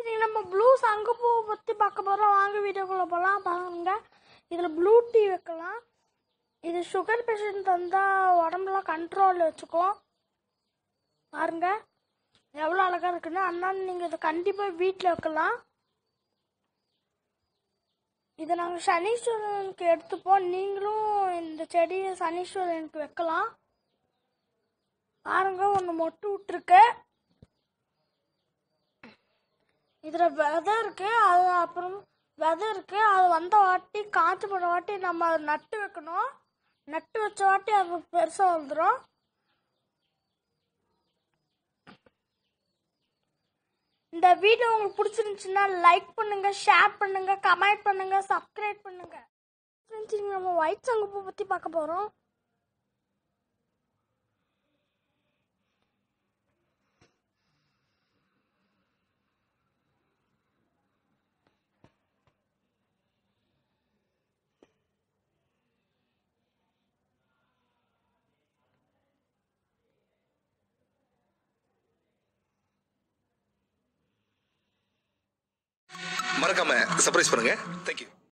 இன்னைக்கு நம்ம ப்ளூ சங்குப்பூவை பற்றி பார்க்க போகிறோம். வாங்க வீடியோக்குள்ளே போகலாம். பாருங்க, இதில் ப்ளூ டீ வைக்கலாம். இது சுகர் பேஷண்ட் வந்தால் உடம்புலாம் கண்ட்ரோல் வச்சுக்கும். பாருங்க எவ்வளோ அழகாக இருக்குன்னு. அதனால நீங்கள் இதை கண்டிப்பாக வீட்டில் வைக்கலாம். இதை நாங்கள் சனீஸ்வரனுக்கு எடுத்துப்போம். நீங்களும் இந்த செடியை சனீஸ்வரனுக்கு வைக்கலாம். பாருங்க, ஒன்று மொட்டு விட்டுருக்கு. இதில் விதை இருக்கு. அது அப்புறம் விதை இருக்கு. அது வந்த வாட்டி காய்ச்சி போன வாட்டி நம்ம அதை நட்டு வைக்கணும். நட்டு வச்ச வாட்டி அது பெருசாக வந்துடும். இந்த வீடியோ உங்களுக்கு பிடிச்சிருந்துச்சுன்னா லைக் பண்ணுங்க, ஷேர் பண்ணுங்க, கமெண்ட் பண்ணுங்க, சப்ஸ்கிரைப் பண்ணுங்க. நம்ம ஒயிட் சங்குப்பூ பற்றி பார்க்க போகிறோம். மறக்காம சர்ப்ரைஸ் பண்ணுங்க. தேங்க்யூ.